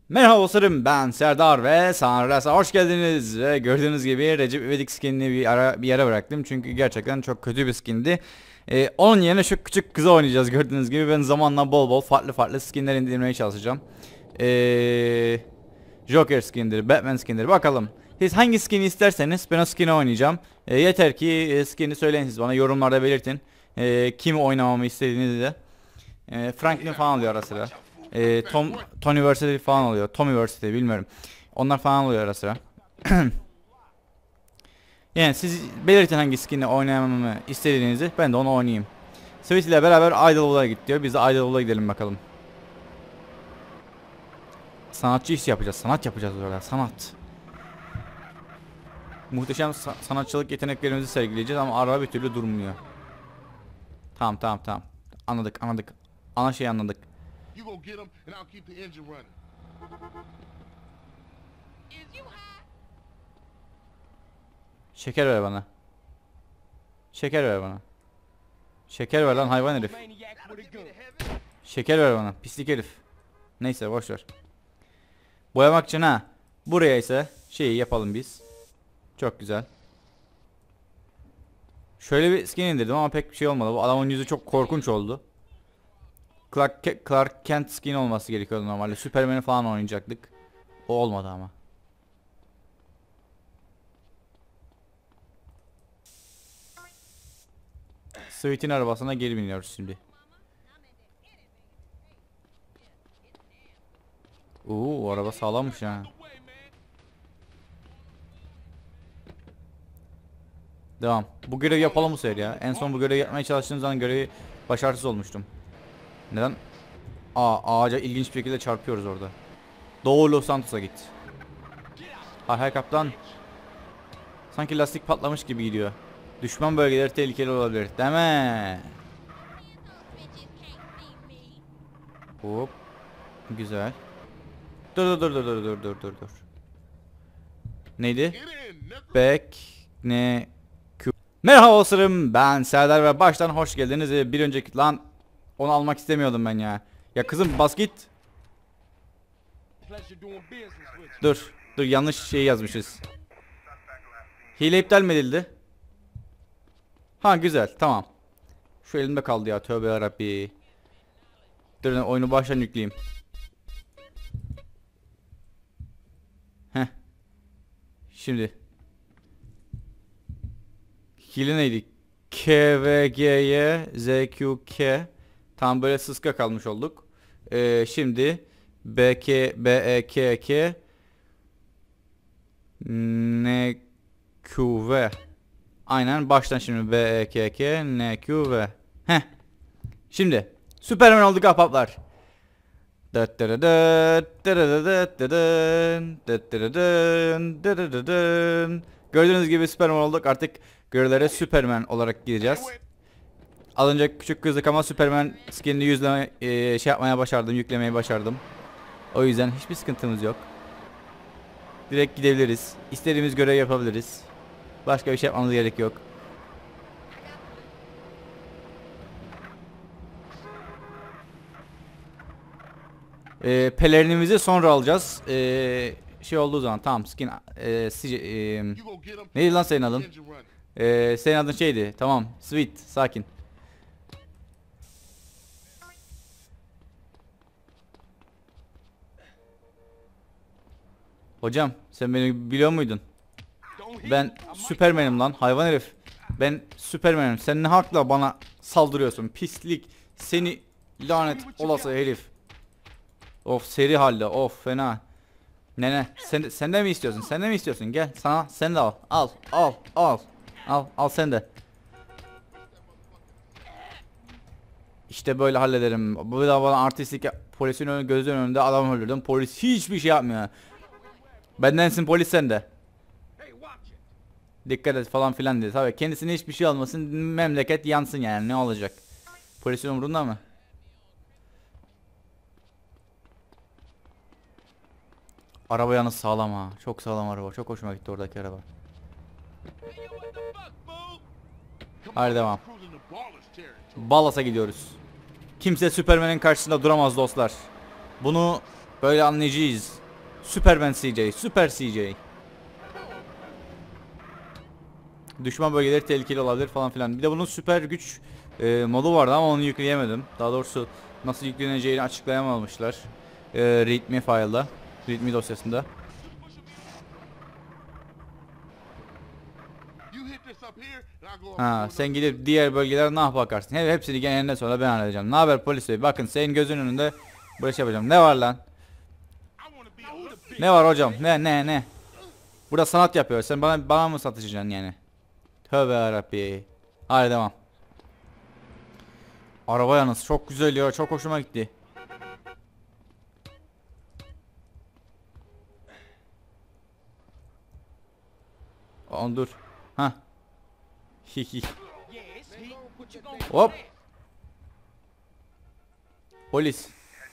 Merhaba dostlarım, ben Serdar ve Sanras'a hoş geldiniz. Ve gördüğünüz gibi Recep İvedik skinini bir yere bıraktım çünkü gerçekten çok kötü bir skindi. Onun yerine şu küçük kızı oynayacağız. Gördüğünüz gibi ben zamanla bol bol farklı skinler indirmeye çalışacağım. Joker skindir, Batman skindir, bakalım. Siz hangi skini isterseniz ben o skini oynayacağım. Yeter ki skini söyleyin, siz bana yorumlarda belirtin. Kimi oynamamı istediğinizi de. Franklin falan oluyor ara sıra. Tony Versity falan oluyor. Tommy Versity bilmiyorum. Onlar falan oluyor ara sıra. Yani siz belirtin hangi skinle oynamamı istediğinizi, ben de onu oynayayım. Sweet ile beraber Idlewood'a git diyor. Biz de Idlewood'a gidelim bakalım. Sanatçı iş yapacağız. Sanat yapacağız orada. Sanat. Muhteşem sanatçılık yeteneklerimizi sergileyeceğiz ama araba bir türlü durmuyor. Tamam. Anladık. Ana şeyi anladık. Şeker ver bana. Şeker ver bana. Şeker ver lan hayvan herif. Şeker ver bana pislik herif. Neyse boşver. Boyamak için ha. Buraya ise şeyi yapalım biz. Çok güzel. Şöyle bir skin indirdim ama pek bir şey olmadı. Bu adamın yüzü çok korkunç oldu. Clark Kent skin olması gerekiyordu normalde. Superman'i falan oynayacaktık. O olmadı ama. Sweet'in arabasına geri biniyoruz şimdi. O araba sağlammış ha. Devam. Bu görevi yapalım bu sefer ya. En son bu görevi yapmaya çalıştığım zaman görevi başarısız olmuştum. Neden? Ağaca ilginç bir şekilde çarpıyoruz orada. Doğu Los Santos'a git. Hay kaptan. Sanki lastik patlamış gibi gidiyor. Düşman bölgeleri tehlikeli olabilir. Deme. Hop. Güzel. Dur. Neydi? Back ne Q. Merhaba dostlarım, ben Serdar ve baştan hoş geldiniz. Bir önceki lan onu almak istemiyordum ben ya. Ya kızım bas git. Dur yanlış şey yazmışız. Hile iptal mi edildi? Ha güzel, tamam. Şu elimde kaldı ya, tövbe yarabbi. Dur oyunu baştan yükleyeyim. Heh. Şimdi hile neydi? KVGY ZQK. Tam böyle sıska kalmış olduk. Şimdi BEKK NQV. Aynen baştan şimdi BEKK NQV. Heh. Şimdi Süperman olduk ahbaplar. Gördüğünüz gibi Süperman olduk. Artık görevlere Süperman olarak gideceğiz. Az önce küçük kızdık ama Süperman skinini şey yapmaya başardım, yüklemeyi başardım. O yüzden hiçbir sıkıntımız yok. Direkt gidebiliriz. İstediğimiz görev yapabiliriz. Başka bir şey yapmamız gerek yok. Pelerinimizi sonra alacağız. Şey olduğu zaman tamam skin neydi lan senin adın? Senin adın şeydi. Tamam. Sweet. Sakin. Hocam sen beni biliyor muydun? Ben Süpermen'im lan hayvan herif. Ben Süpermen'im. Sen ne hakla bana saldırıyorsun? Pislik. Seni lanet olası herif. Of seri halde. Of fena. Nene sen de mi istiyorsun? Sen de mi istiyorsun? Gel sana sen de al. Al sen de. İşte böyle hallederim. Bu da bana artistlik polisin gözünün önünde adam öldürdüm. Polis hiçbir şey yapmıyor. Bendensin polis sen de. Dikkat et falan filan dedi. Tabii kendisine hiçbir şey olmasın, memleket yansın yani, ne olacak? Polisin umurunda mı? Araba yalnız sağlam ha. Çok sağlam araba. Çok hoşuma gitti oradaki araba. Hadi devam. Ballas'a gidiyoruz. Kimse Süpermen'in karşısında duramaz dostlar. Bunu böyle anlayacağız. Superman CJ, Süper CJ. Düşman bölgeleri tehlikeli olabilir falan filan. Bir de bunun süper güç modu vardı ama onu yükleyemedim. Daha doğrusu nasıl yükleneceğini açıklayamamışlar. README file'da, README dosyasında. Ha, sen gidip diğer bölgelere ne bakarsın? Hepsini gene sonra ben halledeceğim. Ne haber polis bey? Bakın senin gözünün önünde böyle şey yapacağım. Ne var lan? Ne var hocam? Ne? Burada sanat yapıyor. Sen bana mı sataşacaksın yani? Tövbe yarabbi. Hadi devam. Araba yalnız çok güzel ya. Çok hoşuma gitti. On dur. Ha. Hop. Polis.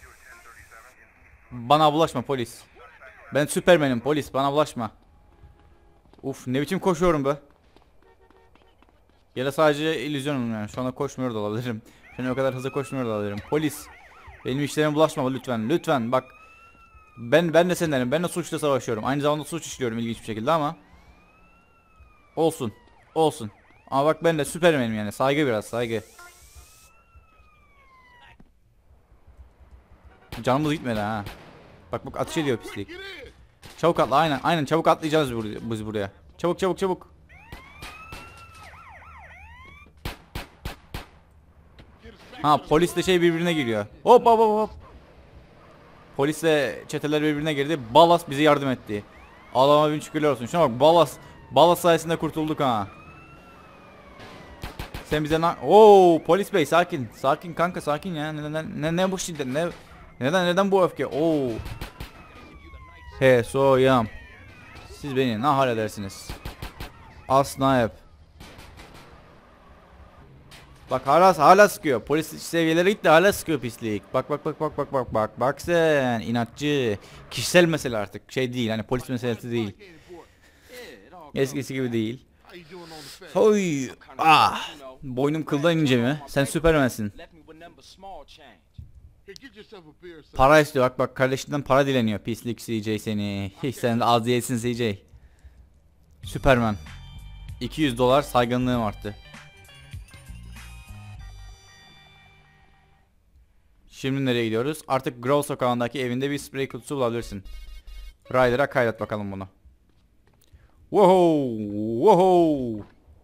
Bana bulaşma polis. Ben Süpermen'im polis. Bana bulaşma. Uf ne biçim koşuyorum be. Ya da sadece illüzyonum yani. Şu anda koşmuyor da olabilirim. Şu an o kadar hızlı koşmuyor da olabilirim. Polis. Benim işlerime bulaşma lütfen. Lütfen bak. Ben de sendenim. Ben de suçla savaşıyorum. Aynı zamanda suç işliyorum ilginç bir şekilde ama. Olsun. Olsun. Ama bak ben de Süpermen'im yani. Saygı biraz saygı. Canımız gitmedi ha. Bak ateş ediyor pislik. Çabuk atla aynen çabuk atlayacağız biz buraya. Çabuk. Ha polisle şey birbirine giriyor. Hop. Polisle çeteler birbirine girdi. Ballas bize yardım etti. Allah'ıma bin şükürler olsun. Şuna bak Ballas sayesinde kurtulduk ha. Sen bize Oo polis bey sakin. Sakin kanka sakin ya. Ne bu şiddet neden bu öfke? Oo. He soyam. Siz beni ne halledersiniz? Asla hep. Bak hala sıkıyor. Polis seviyelere gitti hala sıkıyor pislik. Bak sen inatçı. Kişisel mesele artık şey değil hani polis meselesi değil. Eskisi gibi değil. Hoy. Ah. Boynum kıldan ince mi? Sen Süpermensin. Para istiyor bak kardeşinden para dileniyor pislik CJ seni. Hiç sen de az değilsin CJ. Süperman. $200 saygınlığım arttı. Şimdi nereye gidiyoruz? Artık Grove sokağındaki evinde bir sprey kutusu bulabilirsin. Ryder'a kaydet bakalım bunu. Wow.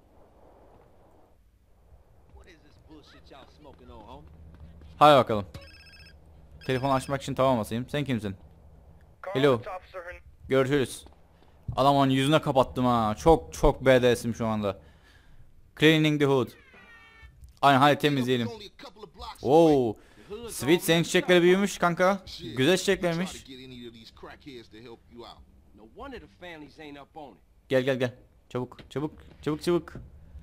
Hadi bakalım. Telefonu açmak için tamam basayım. Sen kimsin? Hello. Görüşürüz. Adamın yüzüne kapattım ha. Çok BDS'im şu anda. Cleaning the hood. Aynen hadi temizleyelim. Wow. Sweet senin çiçekleri büyümüş kanka. Güzel çiçeklermiş. Gel. Çabuk.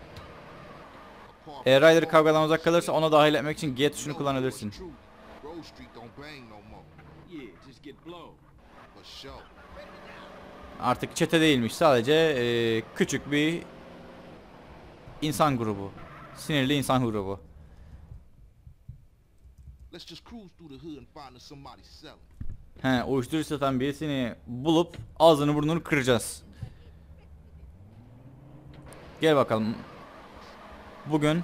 Eğer Ryder kavgadan uzak kalırsa ona dahil etmek için G tuşunu kullanabilirsin. Artık çete değilmiş sadece küçük bir insan grubu. Sinirli insan grubu. He uyuşturucu satan birisini bulup ağzını burnunu kıracağız. Gel bakalım. Bugün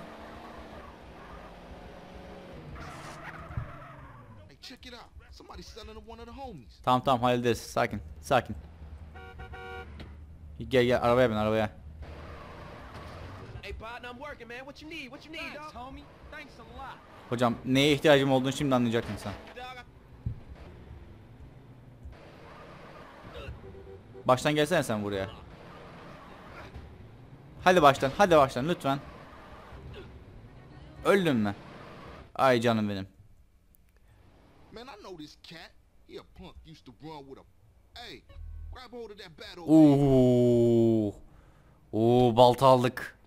Tamam hallederiz. Sakin. Gel arabaya bin arabaya. Hocam neye ihtiyacım olduğunu şimdi anlayacaksın sen. Baştan gelsene sen buraya. Hadi baştan lütfen. Öldün mü? Ay canım benim. Balta aldık.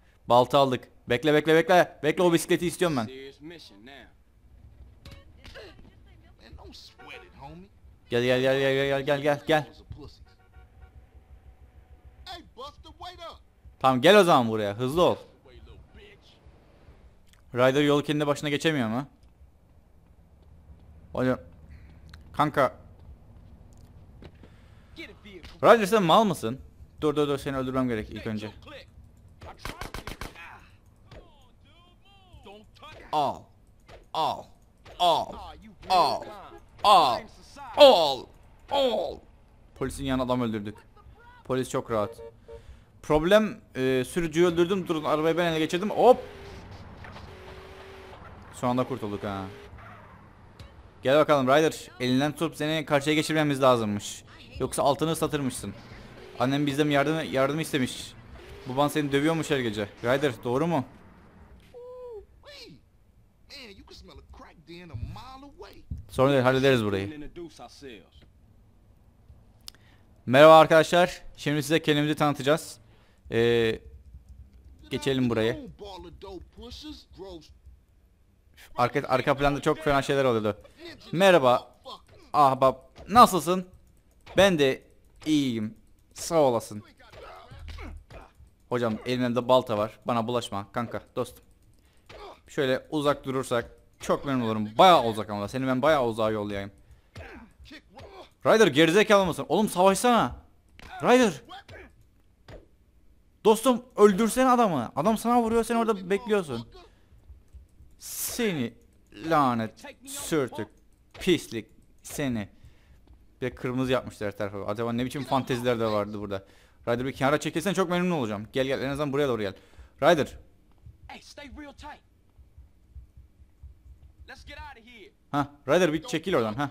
Bekle o bisikleti istiyorum ben. Gel. Tamam gel o zaman buraya. Hızlı ol. Ryder yolu kendi başına geçemiyor mu? Hocam. Kanka. Ryder sen mal mısın? Dur seni öldürmem gerek ilk önce. Al. Al. Al. Al. Al. Al. Al. Polisin yanına adam öldürdük. Polis çok rahat. Problem sürücüyü öldürdüm. Durun arabayı ben ele geçirdim. Hop. Şu anda kurtulduk ha. Gel bakalım Ryder. Elinden tutup seni karşıya geçirmemiz lazımmış. Yoksa altını ıslatırmışsın. Annem bizden yardım istemiş. Baban seni dövüyormuş her gece. Ryder doğru mu? Sorun değil, hallederiz burayı. Merhaba arkadaşlar. Şimdi size kendimizi tanıtacağız. Geçelim buraya. Arka planda çok fena şeyler oluyordu. Merhaba ahbap. Nasılsın? Ben de iyiyim. Sağ olasın. Hocam elimde balta var. Bana bulaşma kanka dostum. Şöyle uzak durursak çok memnun olurum. Bayağı uzak ama seni ben bayağı uzağa yollayayım. Ryder gerizekalı mısın? Oğlum savaşsana. Ryder. Dostum öldürsene adamı. Adam sana vuruyor, sen orada bekliyorsun. Seni lanet sürtük pislik seni. Bir kırmızı yapmışlar her tarafa. Acaba ne biçim fanteziler de vardı burada. Ryder bir kenara çekilsen çok memnun olacağım. Gel en azından buraya doğru gel. Ryder. Ha, Ryder bir çekil oradan ha.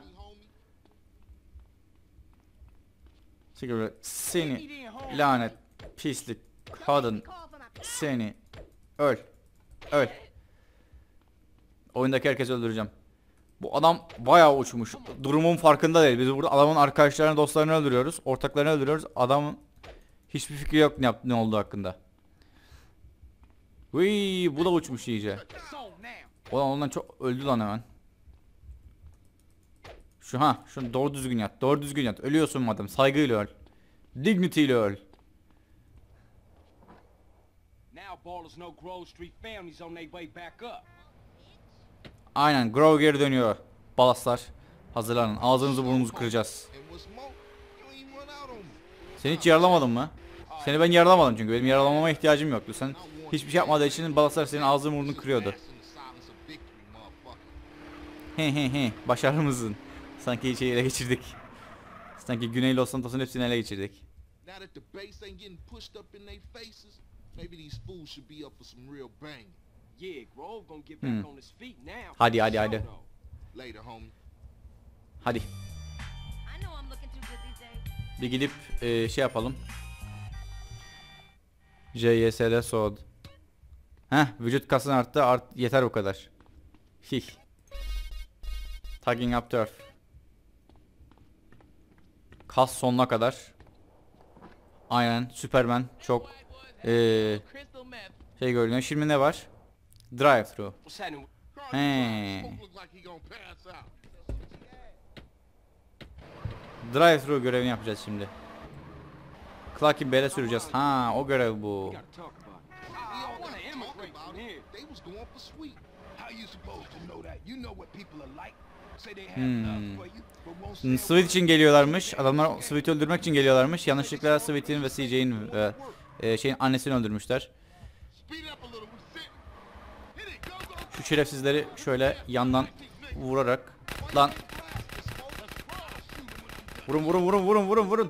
Çekil. Seni lanet pislik kadın seni öl. Öl. Oyundaki herkesi öldüreceğim. Bu adam bayağı uçmuş. Durumun farkında değil. Biz burada adamın arkadaşlarını, dostlarını öldürüyoruz. Ortaklarını öldürüyoruz. Adamın hiçbir fikri yok ne olduğu hakkında. Uy, bu da uçmuş iyice. Ondan çok öldü lan hemen. Şunu doğru düzgün yat. Doğru düzgün yat. Ölüyorsun madem. Saygıyla öl. Dignity ile öl. Aynen, Grove geri dönüyor. Balaslar hazırlanın. Ağzınızı burnunuzu kıracağız. Seni hiç yaralamadım mı? Seni ben yaralamadım çünkü benim yaralamama ihtiyacım yoktu. Sen hiçbir şey yapmadığı için balaslar senin ağzını burnunu kırıyordu. He başarımızın. Sanki şeyi ele geçirdik. Sanki Güney Los Santos'un hepsini ele geçirdik. Hadi. Hadi. Bir gidip şey yapalım. JSL soğud. Vücut kasın arttı. Yeter o kadar. Hih. Tagging up turf. Kas sonuna kadar. Aynen Superman çok şey görünüyor. Şimdi ne var? Drive thru. Drive thru görevini yapacağız şimdi. Clark'in Bell'e süreceğiz. O görev bu. Sweet için geliyorlarmış. Adamlar Sweet'i öldürmek için geliyorlarmış. Yanlışlıkla Sweet'in ve CJ'in ve şeyin annesini öldürmüşler. Şu şerefsizleri şöyle yandan vurarak lan. Vurun.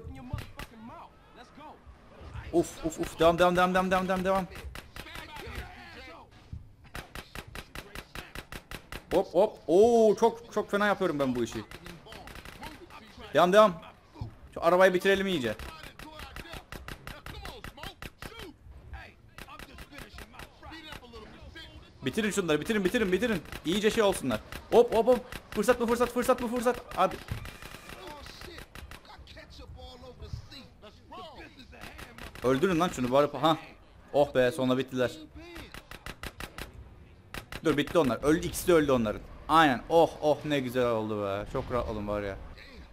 Uf. Devam. Hop. Oo, çok fena yapıyorum ben bu işi. Devam. Şu arabayı bitirelim iyice. Bitirin şunları, bitirin. İyice şey olsunlar. Hop. Fırsat. Hadi. Öldürün lan şunu bari. Oh be, sonunda bittiler. Dur, bitti onlar. İkisi de öldü onların. Aynen. Oh ne güzel oldu be. Çok rahat olun var ya.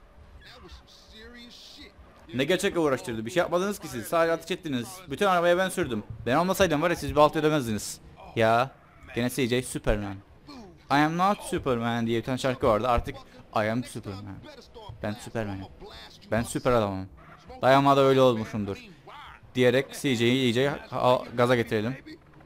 Ne gerçekle uğraştırdı. Bir şey yapmadınız ki siz. Sadece ateş ettiniz. Bütün arabaya ben sürdüm. Ben olmasaydım var ya, siz bir alt edemezdiniz. Ya. Gene CJ Superman. I am not Superman diye bir tane şarkı vardı. Artık I am Superman. Ben Superman'im. Ben süper adamım. Dayanmada öyle olmuşumdur. Diyerek CJ'yi iyice gaza getirelim.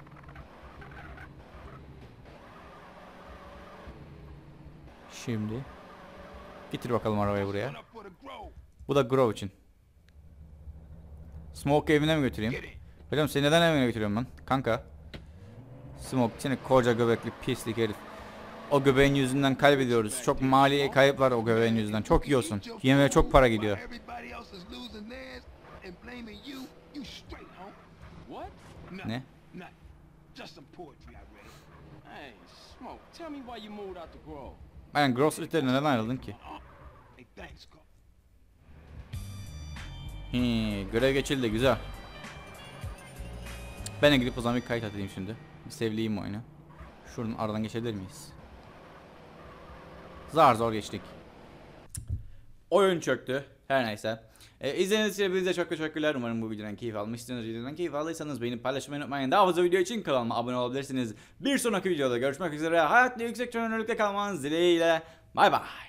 Şimdi. Getir bakalım arabayı buraya. Bu da Grove için. Smoke evine mi götüreyim? Hocam seni neden evine götürüyorum ben? Kanka. Smoke seni koca göbekli pislik herif. O göbeğin yüzünden kaybediyoruz. Çok mali kayıp var o göbeğin yüzünden. Çok yiyorsun. Yemeğe çok para gidiyor. Ne? Aynen Grove Street'e neden ayrıldın ki? Görev geçildi güzel. Ben de gidip o zaman bir kayıt atayım şimdi. Bir sevleyeyim oyunu. Şuradan aradan geçebilir miyiz? Zar zor geçtik. Oyun çöktü. Her neyse. İzlediğiniz için hepinize çok teşekkürler. Umarım bu videodan keyif almışsınız. Videodan keyif aldıysanız beğenip paylaşmayı unutmayın. Daha fazla video için kanalıma abone olabilirsiniz. Bir sonraki videoda görüşmek üzere. Hayatlı yüksek çözünürlükte kalmanız dileğiyle. Bay bay.